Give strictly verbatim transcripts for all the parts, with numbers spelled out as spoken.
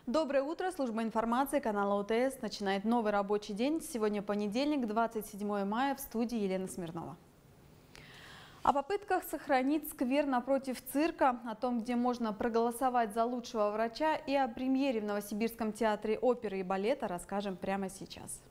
Доброе утро! Служба информации канала ОТС начинает новый рабочий день. Сегодня понедельник, двадцать седьмое мая, в студии Елена Смирнова. О попытках сохранить сквер напротив цирка, о том, где можно проголосовать за лучшего врача, и о премьере в Новосибирском театре оперы и балета расскажем прямо сейчас.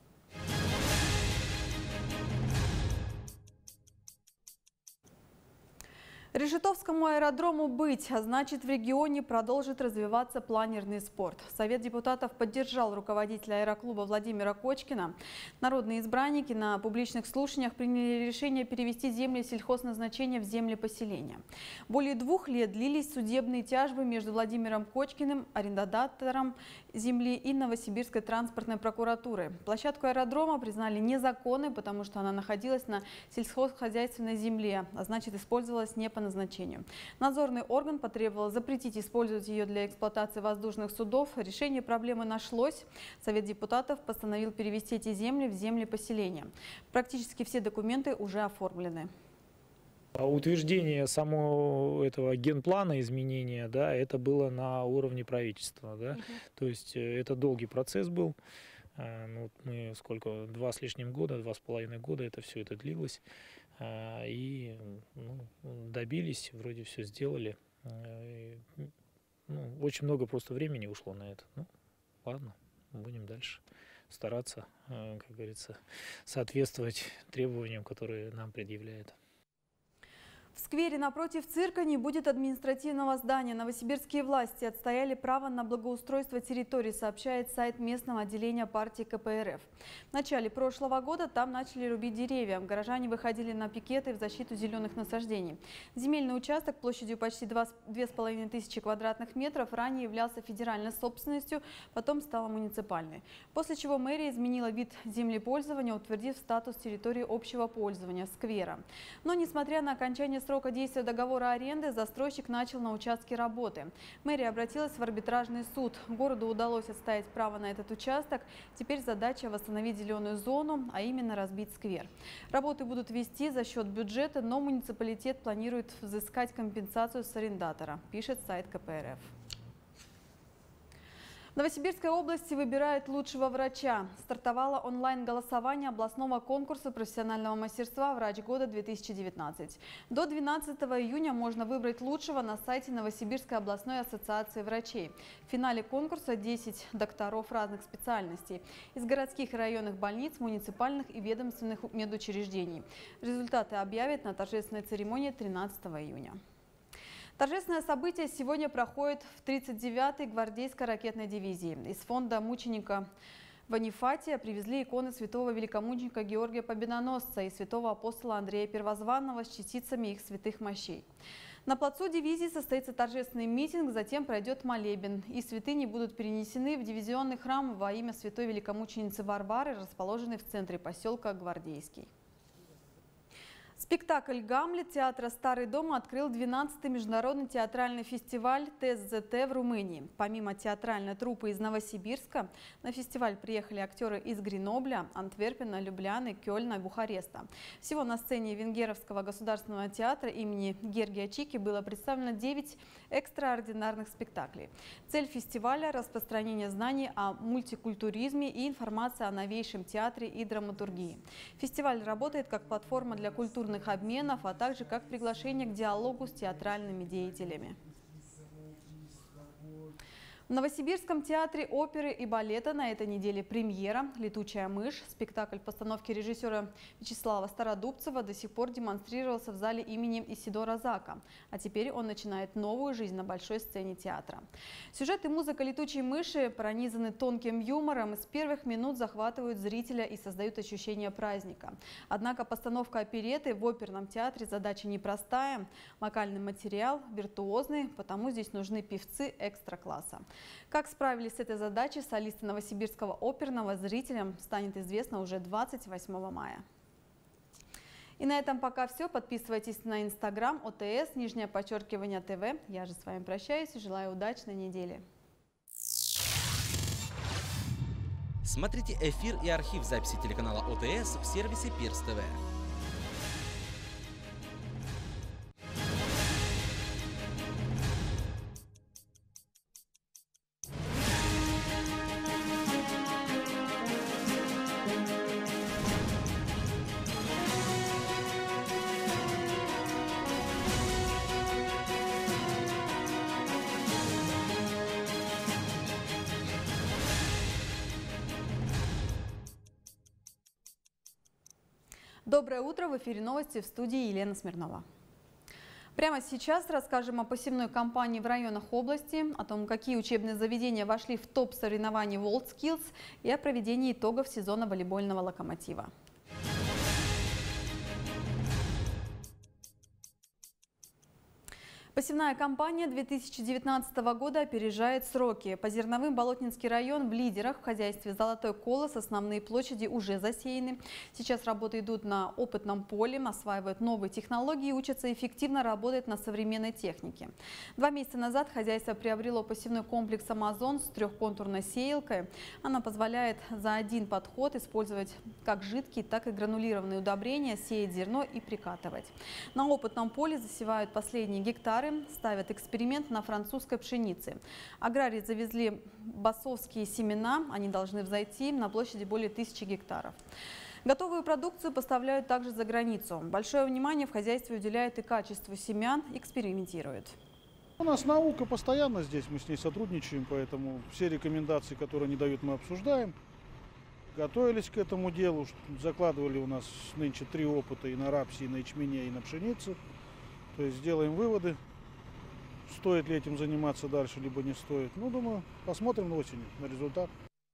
Решетовскому аэродрому быть, а значит, в регионе продолжит развиваться планерный спорт. Совет депутатов поддержал руководителя аэроклуба Владимира Кочкина. Народные избранники на публичных слушаниях приняли решение перевести земли сельхозназначения в земли поселения. Более двух лет длились судебные тяжбы между Владимиром Кочкиным, арендодатором земли, и Новосибирской транспортной прокуратурой. Площадку аэродрома признали незаконной, потому что она находилась на сельхозхозяйственной земле, а значит, использовалась не по назначению. Надзорный орган потребовал запретить использовать ее для эксплуатации воздушных судов. Решение проблемы нашлось. Совет депутатов постановил перевести эти земли в земли поселения. Практически все документы уже оформлены. Утверждение самого этого генплана изменения, да, это было на уровне правительства, да, угу. То есть это долгий процесс был. Ну, мы сколько, два с лишним года, два с половиной года это все это длилось. И ну, добились, вроде все сделали. И, ну, очень много просто времени ушло на это. Ну, ладно, будем дальше стараться, как говорится, соответствовать требованиям, которые нам предъявляют. В сквере напротив цирка не будет административного здания. Новосибирские власти отстояли право на благоустройство территории, сообщает сайт местного отделения партии ка пэ эр эф. В начале прошлого года там начали рубить деревья. Горожане выходили на пикеты в защиту зеленых насаждений. Земельный участок площадью почти две с половиной тысячи квадратных метров ранее являлся федеральной собственностью, потом стала муниципальной. После чего мэрия изменила вид землепользования, утвердив статус территории общего пользования – сквера. Но несмотря на окончание срока действия договора аренды, застройщик начал на участке работы. Мэрия обратилась в арбитражный суд. Городу удалось отстоять право на этот участок. Теперь задача восстановить зеленую зону, а именно разбить сквер. Работы будут вести за счет бюджета, но муниципалитет планирует взыскать компенсацию с арендатора, пишет сайт ка пэ эр эф. В Новосибирской области выбирают лучшего врача. Стартовало онлайн-голосование областного конкурса профессионального мастерства «Врач года-две тысячи девятнадцать». До двенадцатого июня можно выбрать лучшего на сайте Новосибирской областной ассоциации врачей. В финале конкурса десять докторов разных специальностей из городских и районных больниц, муниципальных и ведомственных медучреждений. Результаты объявят на торжественной церемонии тринадцатого июня. Торжественное событие сегодня проходит в тридцать девятой гвардейской ракетной дивизии. Из фонда мученика Ванифатия привезли иконы святого великомученика Георгия Победоносца и святого апостола Андрея Первозванного с частицами их святых мощей. На плацу дивизии состоится торжественный митинг, затем пройдет молебен, и святыни будут перенесены в дивизионный храм во имя святой великомученицы Варвары, расположенный в центре поселка Гвардейский. Спектакль «Гамлет» театра «Старый дом» открыл двенадцатый международный театральный фестиваль тэ эс зэ тэ в Румынии. Помимо театральной труппы из Новосибирска, на фестиваль приехали актеры из Гренобля, Антверпена, Любляны, Кёльна и Бухареста. Всего на сцене Венгеровского государственного театра имени Гергия Чики было представлено девять экстраординарных спектаклей. Цель фестиваля – распространение знаний о мультикультуризме и информация о новейшем театре и драматургии. Фестиваль работает как платформа для культурных обменов, а также как приглашение к диалогу с театральными деятелями. В Новосибирском театре оперы и балета на этой неделе премьера «Летучая мышь». Спектакль постановки режиссера Вячеслава Стародубцева до сих пор демонстрировался в зале имени Исидора Зака. А теперь он начинает новую жизнь на большой сцене театра. Сюжет и музыка «Летучей мыши» пронизаны тонким юмором и с первых минут захватывают зрителя и создают ощущение праздника. Однако постановка оперетты в оперном театре задача непростая. Вокальный материал виртуозный, потому здесь нужны певцы экстра-класса. Как справились с этой задачей солисты Новосибирского оперного, зрителям станет известно уже двадцать восьмого мая. И на этом пока все. Подписывайтесь на инстаграм о тэ эс, нижнее подчеркивание ТВ. Я же с вами прощаюсь и желаю удачной недели. Смотрите эфир и архив записи телеканала о тэ эс в сервисе Пирс тэ вэ. Доброе утро! В эфире новости, в студии Елена Смирнова. Прямо сейчас расскажем о посевной кампании в районах области, о том, какие учебные заведения вошли в топ соревнований WorldSkills и о проведении итогов сезона волейбольного локомотива. Посевная кампания две тысячи девятнадцатого года опережает сроки. По зерновым Болотнинский район в лидерах. В хозяйстве «Золотой колос» основные площади уже засеяны. Сейчас работы идут на опытном поле, осваивают новые технологии и учатся эффективно работать на современной технике. Два месяца назад хозяйство приобрело посевной комплекс «Амазон» с трехконтурной сеялкой. Она позволяет за один подход использовать как жидкие, так и гранулированные удобрения, сеять зерно и прикатывать. На опытном поле засевают последние гектары. Ставят эксперимент на французской пшенице. Аграрии завезли басовские семена, они должны взойти на площади более тысячи гектаров. Готовую продукцию поставляют также за границу. Большое внимание в хозяйстве уделяют и качеству семян, экспериментируют. У нас наука постоянно здесь, мы с ней сотрудничаем, поэтому все рекомендации, которые они дают, мы обсуждаем. Готовились к этому делу, закладывали у нас нынче три опыта и на рапсе, и на ячмене, и на пшенице. То есть сделаем выводы. Стоит ли этим заниматься дальше, либо не стоит. Ну, думаю, посмотрим осенью на результат.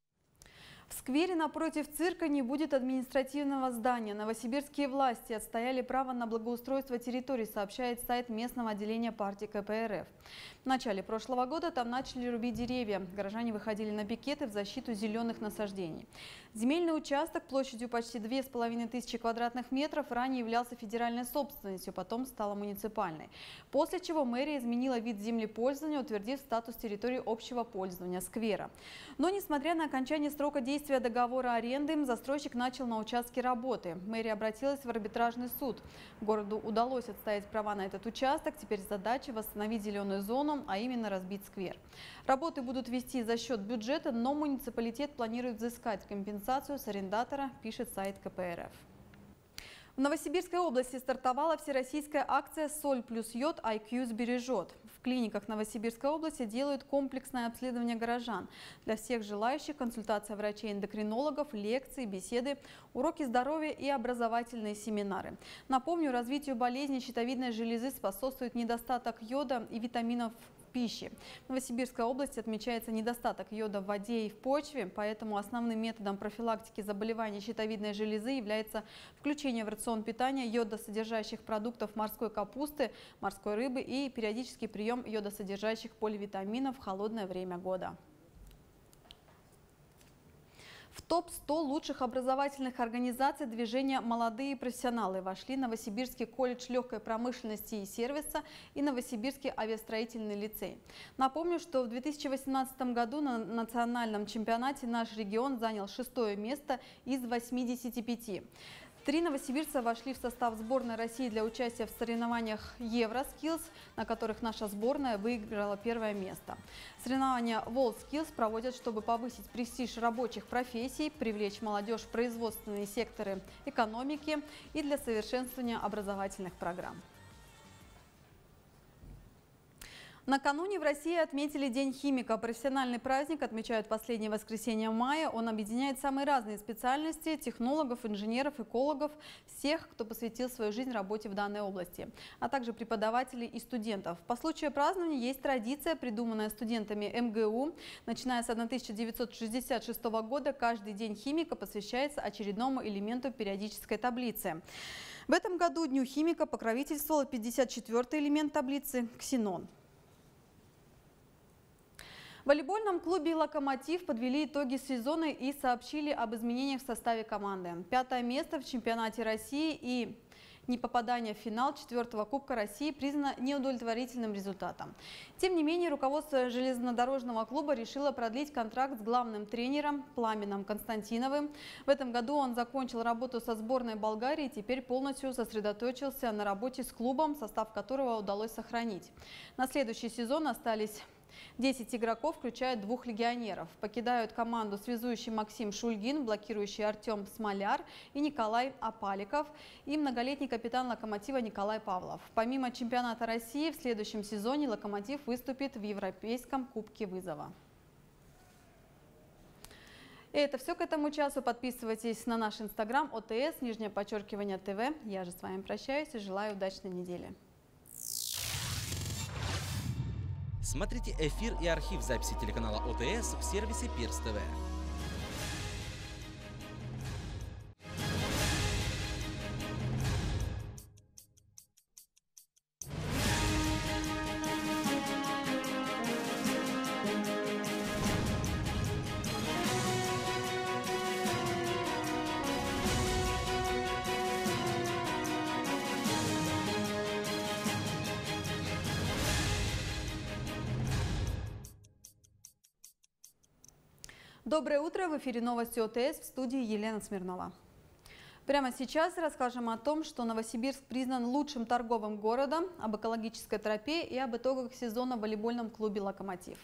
В сквере напротив цирка не будет административного здания. Новосибирские власти отстояли право на благоустройство территории, сообщает сайт местного отделения партии ка пэ эр эф. В начале прошлого года там начали рубить деревья. Горожане выходили на пикеты в защиту зеленых насаждений. Земельный участок площадью почти две с половиной тысячи квадратных метров ранее являлся федеральной собственностью, потом стала муниципальной. После чего мэрия изменила вид землепользования, утвердив статус территории общего пользования сквера. Но несмотря на окончание срока действия договора аренды, застройщик начал на участке работы. Мэрия обратилась в арбитражный суд. Городу удалось отстоять права на этот участок. Теперь задача восстановить зеленую зону, а именно разбить сквер. Работы будут вести за счет бюджета, но муниципалитет планирует взыскать компенсацию с арендатора, пишет сайт ка пэ эр эф. В Новосибирской области стартовала всероссийская акция «Соль плюс йод. ай кью сбережет». В клиниках Новосибирской области делают комплексное обследование горожан. Для всех желающих консультация врачей-эндокринологов, лекции, беседы, уроки здоровья и образовательные семинары. Напомню, развитию болезни щитовидной железы способствует недостаток йода и витаминов пищи. В Новосибирской области отмечается недостаток йода в воде и в почве, поэтому основным методом профилактики заболеваний щитовидной железы является включение в рацион питания йодосодержащих продуктов морской капусты, морской рыбы и периодический прием йодосодержащих поливитаминов в холодное время года. В топ сто лучших образовательных организаций движения «Молодые профессионалы» вошли Новосибирский колледж легкой промышленности и сервиса и Новосибирский авиастроительный лицей. Напомню, что в две тысячи восемнадцатом году на национальном чемпионате наш регион занял шестое место из восьмидесяти пяти. Три новосибирца вошли в состав сборной России для участия в соревнованиях Евроскиллс, на которых наша сборная выиграла первое место. Соревнования WorldSkills проводят, чтобы повысить престиж рабочих профессий, привлечь молодежь в производственные секторы экономики и для совершенствования образовательных программ. Накануне в России отметили День химика. Профессиональный праздник отмечают последнее воскресенье мая. Он объединяет самые разные специальности – технологов, инженеров, экологов, всех, кто посвятил свою жизнь работе в данной области, а также преподавателей и студентов. По случаю празднования есть традиция, придуманная студентами эм гэ у. Начиная с тысяча девятьсот шестьдесят шестого года, каждый День химика посвящается очередному элементу периодической таблицы. В этом году Дню химика покровительствовал пятьдесят четвёртый элемент таблицы – ксенон. В волейбольном клубе «Локомотив» подвели итоги сезона и сообщили об изменениях в составе команды. Пятое место в чемпионате России и непопадание в финал четвертого Кубка России признано неудовлетворительным результатом. Тем не менее, руководство железнодорожного клуба решило продлить контракт с главным тренером Пламеном Константиновым. В этом году он закончил работу со сборной Болгарии и теперь полностью сосредоточился на работе с клубом, состав которого удалось сохранить. На следующий сезон остались десять игроков, включая двух легионеров. Покидают команду связующий Максим Шульгин, блокирующий Артем Смоляр и Николай Апаликов и многолетний капитан «Локомотива» Николай Павлов. Помимо чемпионата России, в следующем сезоне «Локомотив» выступит в Европейском кубке вызова. И это все к этому часу. Подписывайтесь на наш инстаграм ОТС, нижнее подчеркивание ТВ. Я же с вами прощаюсь и желаю удачной недели. Смотрите эфир и архив записи телеканала ОТС в сервисе Пирс ТВ. Доброе утро! В эфире новости ОТС, в студии Елена Смирнова. Прямо сейчас расскажем о том, что Новосибирск признан лучшим торговым городом, об экологической тропе и об итогах сезона в волейбольном клубе «Локомотив».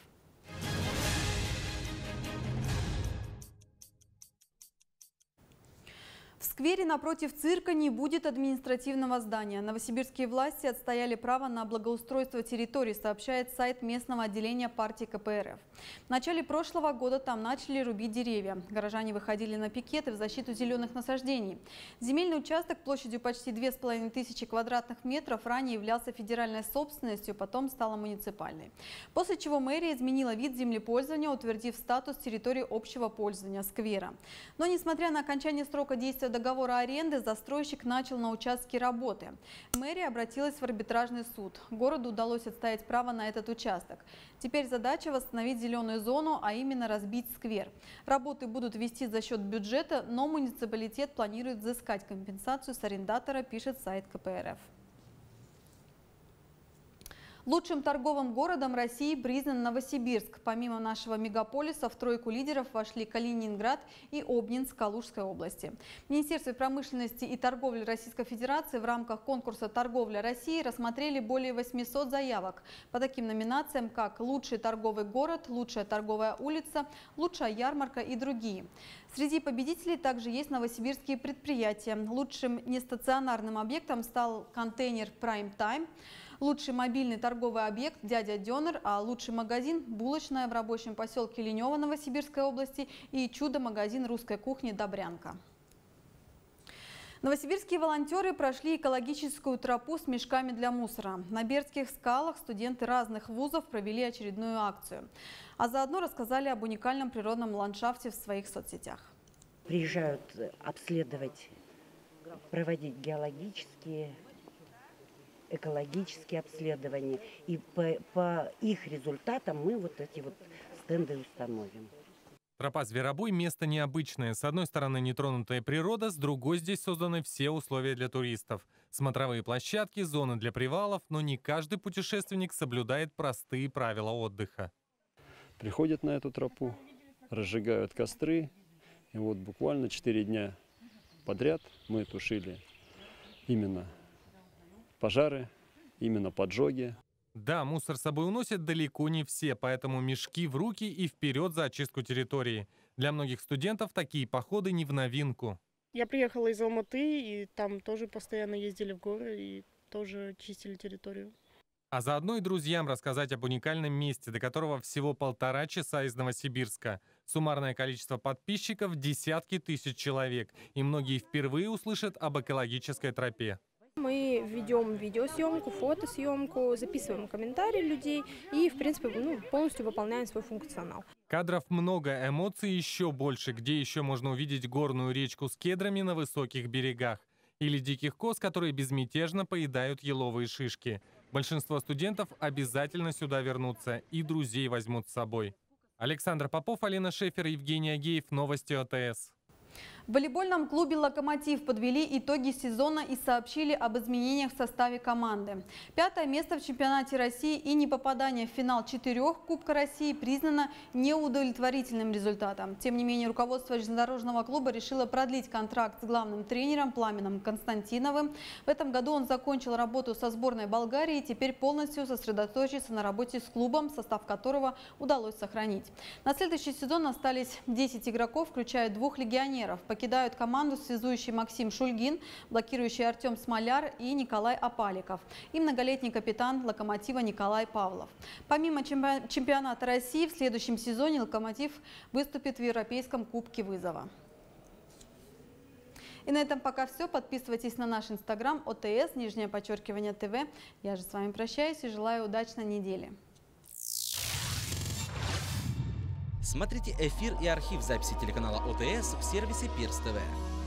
В сквере напротив цирка не будет административного здания. Новосибирские власти отстояли право на благоустройство территории, сообщает сайт местного отделения партии ка пэ эр эф. В начале прошлого года там начали рубить деревья. Горожане выходили на пикеты в защиту зеленых насаждений. Земельный участок площадью почти две с половиной тысячи квадратных метров ранее являлся федеральной собственностью, потом стала муниципальной. После чего мэрия изменила вид землепользования, утвердив статус территории общего пользования сквера. Но несмотря на окончание срока действия договора аренды, застройщик начал на участке работы. Мэрия обратилась в арбитражный суд. Городу удалось отстоять право на этот участок. Теперь задача восстановить зеленую зону, а именно разбить сквер. Работы будут вести за счет бюджета, но муниципалитет планирует взыскать компенсацию с арендатора, пишет сайт ка пэ эр эф. Лучшим торговым городом России признан Новосибирск. Помимо нашего мегаполиса в тройку лидеров вошли Калининград и Обнинск Калужской области. В Министерстве промышленности и торговли Российской Федерации в рамках конкурса «Торговля России» рассмотрели более восьмисот заявок по таким номинациям, как «Лучший торговый город», «Лучшая торговая улица», «Лучшая ярмарка» и другие. Среди победителей также есть новосибирские предприятия. Лучшим нестационарным объектом стал контейнер Prime Time. Лучший мобильный торговый объект «Дядя Дёнер», а лучший магазин – булочная в рабочем поселке Ленево Новосибирской области и чудо-магазин русской кухни «Добрянка». Новосибирские волонтеры прошли экологическую тропу с мешками для мусора. На Бердских скалах студенты разных вузов провели очередную акцию. А заодно рассказали об уникальном природном ландшафте в своих соцсетях. Приезжают обследовать, проводить геологические, экологические обследования. И по, по их результатам мы вот эти вот стенды установим. Тропа «Зверобой» – место необычное. С одной стороны нетронутая природа, с другой здесь созданы все условия для туристов. Смотровые площадки, зоны для привалов, но не каждый путешественник соблюдает простые правила отдыха. Приходят на эту тропу, разжигают костры. И вот буквально четыре дня подряд мы тушили именно пожары, именно поджоги. Да, мусор с собой уносят далеко не все, поэтому мешки в руки и вперед за очистку территории. Для многих студентов такие походы не в новинку. Я приехала из Алматы, и там тоже постоянно ездили в горы и тоже чистили территорию. А заодно и друзьям рассказать об уникальном месте, до которого всего полтора часа из Новосибирска. Суммарное количество подписчиков – десятки тысяч человек, и многие впервые услышат об экологической тропе. Мы ведем видеосъемку, фотосъемку, записываем комментарии людей и, в принципе, ну, полностью выполняем свой функционал. Кадров много, эмоций еще больше. Где еще можно увидеть горную речку с кедрами на высоких берегах? Или диких коз, которые безмятежно поедают еловые шишки? Большинство студентов обязательно сюда вернутся и друзей возьмут с собой. Александр Попов, Алина Шефер, Евгений Агеев. Новости ОТС. В волейбольном клубе «Локомотив» подвели итоги сезона и сообщили об изменениях в составе команды. Пятое место в чемпионате России и непопадание в финал четырех Кубка России признано неудовлетворительным результатом. Тем не менее, руководство железнодорожного клуба решило продлить контракт с главным тренером Пламеном Константиновым. В этом году он закончил работу со сборной Болгарии и теперь полностью сосредоточится на работе с клубом, состав которого удалось сохранить. На следующий сезон остались десять игроков, включая двух легионеров. Покидают команду связующий Максим Шульгин, блокирующий Артем Смоляр и Николай Апаликов и многолетний капитан «Локомотива» Николай Павлов. Помимо чемпионата России, в следующем сезоне «Локомотив» выступит в Европейском кубке вызова. И на этом пока все. Подписывайтесь на наш инстаграм ОТС, нижнее подчеркивание ТВ. Я же с вами прощаюсь и желаю удачной недели. Смотрите эфир и архив записи телеканала ОТС в сервисе Пирс ТВ.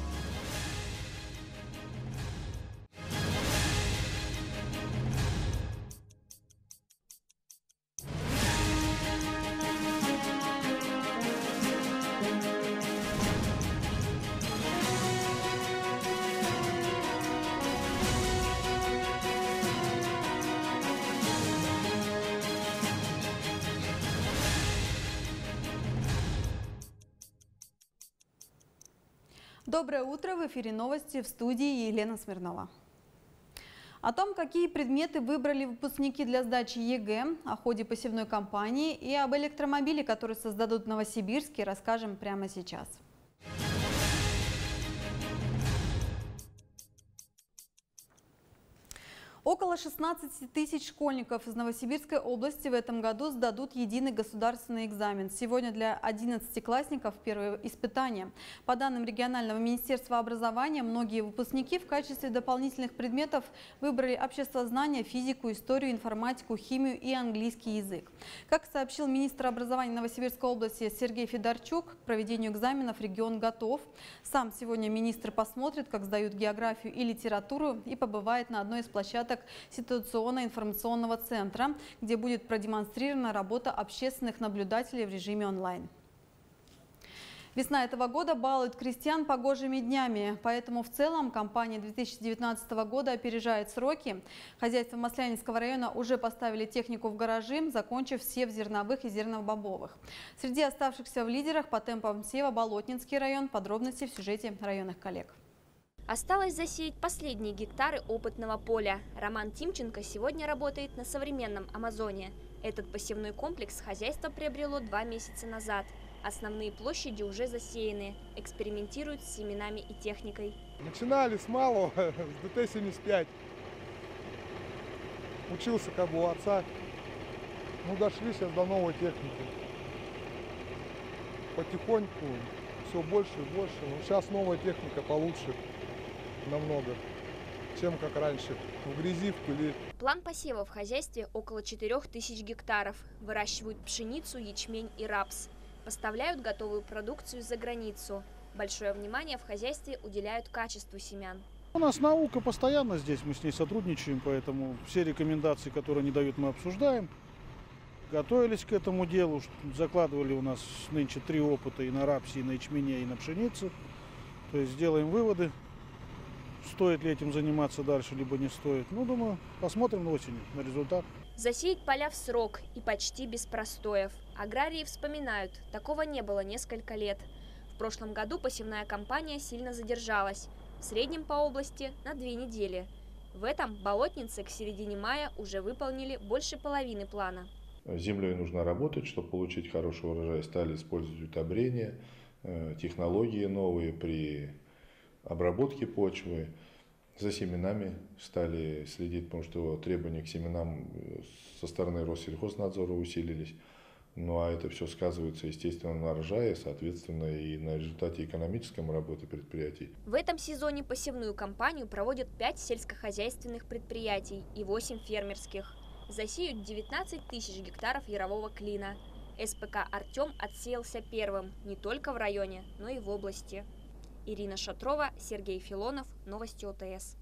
Доброе утро! В эфире новости, в студии Елена Смирнова. О том, какие предметы выбрали выпускники для сдачи ЕГЭ, о ходе посевной кампании и об электромобиле, который создадут в Новосибирске, расскажем прямо сейчас. Около шестнадцати тысяч школьников из Новосибирской области в этом году сдадут единый государственный экзамен. Сегодня для одиннадцатиклассников первое испытание. По данным регионального министерства образования, многие выпускники в качестве дополнительных предметов выбрали обществознание, физику, историю, информатику, химию и английский язык. Как сообщил министр образования Новосибирской области Сергей Федорчук, к проведению экзаменов регион готов. Сам сегодня министр посмотрит, как сдают географию и литературу, и побывает на одной из площадок ситуационно-информационного центра, где будет продемонстрирована работа общественных наблюдателей в режиме онлайн. Весна этого года балует крестьян погожими днями, поэтому в целом кампания две тысячи девятнадцатого года опережает сроки. Хозяйства Маслянинского района уже поставили технику в гаражи, закончив сев зерновых и зернобобовых. Среди оставшихся в лидерах по темпам сева Болотнинский район. Подробности в сюжете районных коллег. Осталось засеять последние гектары опытного поля. Роман Тимченко сегодня работает на современном Амазоне. Этот посевной комплекс хозяйство приобрело два месяца назад. Основные площади уже засеяны. Экспериментируют с семенами и техникой. Начинали с малого, с ДТ семьдесят пять. Учился как бы у отца. Ну, дошли сейчас до новой техники. Потихоньку все больше и больше. Но сейчас новая техника получше. Намного, чем как раньше, в грязи, в пыли. План посева в хозяйстве около четырёх тысяч гектаров. Выращивают пшеницу, ячмень и рапс. Поставляют готовую продукцию за границу. Большое внимание в хозяйстве уделяют качеству семян. У нас наука постоянно здесь, мы с ней сотрудничаем, поэтому все рекомендации, которые они дают, мы обсуждаем. Готовились к этому делу, закладывали у нас нынче три опыта и на рапсе, и на ячмене, и на пшенице. То есть сделаем выводы. Стоит ли этим заниматься дальше, либо не стоит. Ну, думаю, посмотрим осенью на результат. Засеять поля в срок и почти без простоев. Аграрии вспоминают, такого не было несколько лет. В прошлом году посевная кампания сильно задержалась. В среднем по области на две недели. В этом болотницы к середине мая уже выполнили больше половины плана. С землей нужно работать, чтобы получить хороший урожай. Стали использовать удобрения, технологии новые при обработки почвы. За семенами стали следить, потому что требования к семенам со стороны Россельхознадзора усилились. Ну а это все сказывается, естественно, на урожае, соответственно, и на результате экономической работы предприятий. В этом сезоне посевную кампанию проводят пять сельскохозяйственных предприятий и восемь фермерских. Засеют девятнадцать тысяч гектаров ярового клина. СПК «Артем» отсеялся первым не только в районе, но и в области. Ирина Шатрова, Сергей Филонов, новости ОТС.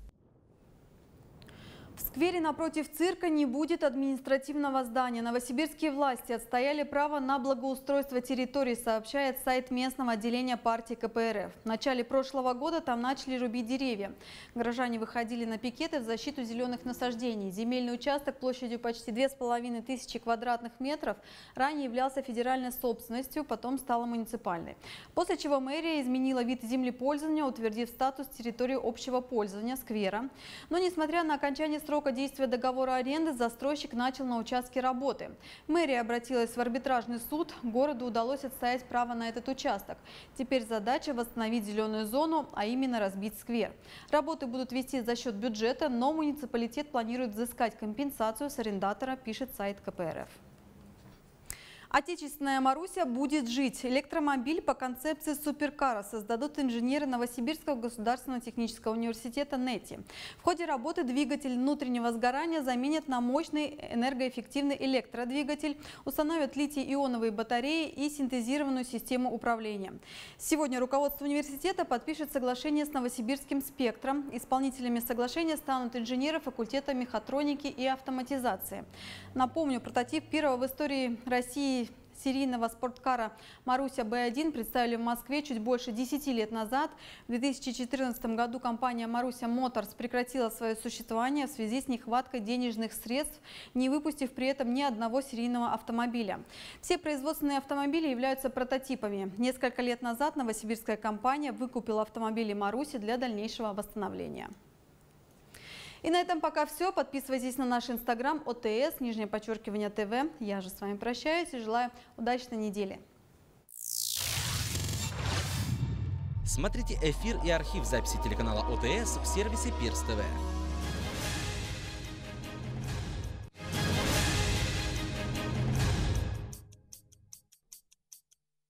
В сквере напротив цирка не будет административного здания. Новосибирские власти отстояли право на благоустройство территории, сообщает сайт местного отделения партии ка пэ эр эф. В начале прошлого года там начали рубить деревья. Горожане выходили на пикеты в защиту зеленых насаждений. Земельный участок площадью почти две с половиной тысячи квадратных метров ранее являлся федеральной собственностью, потом стала муниципальной. После чего мэрия изменила вид землепользования, утвердив статус территории общего пользования сквера. Но несмотря на окончание строительства срока действия договора аренды застройщик начал на участке работы. Мэрия обратилась в арбитражный суд. Городу удалось отстоять право на этот участок. Теперь задача восстановить зеленую зону, а именно разбить сквер. Работы будут вести за счет бюджета, но муниципалитет планирует взыскать компенсацию с арендатора, пишет сайт ка пэ эр эф. Отечественная Маруся будет жить. Электромобиль по концепции суперкара создадут инженеры Новосибирского государственного технического университета НЭТИ. В ходе работы двигатель внутреннего сгорания заменят на мощный энергоэффективный электродвигатель, установят литий-ионовые батареи и синтезированную систему управления. Сегодня руководство университета подпишет соглашение с Новосибирским спектром. Исполнителями соглашения станут инженеры факультета мехатроники и автоматизации. Напомню, прототип первого в истории России серийного спорткара Маруся бэ один представили в Москве чуть больше десяти лет назад. В две тысячи четырнадцатом году компания Маруся Моторс прекратила свое существование в связи с нехваткой денежных средств, не выпустив при этом ни одного серийного автомобиля. Все производственные автомобили являются прототипами. Несколько лет назад новосибирская компания выкупила автомобили Маруси для дальнейшего восстановления. И на этом пока все. Подписывайтесь на наш инстаграм о тэ эс, нижнее подчеркивание ТВ. Я же с вами прощаюсь и желаю удачной недели. Смотрите эфир и архив записи телеканала о тэ эс в сервисе Пирс тэ вэ.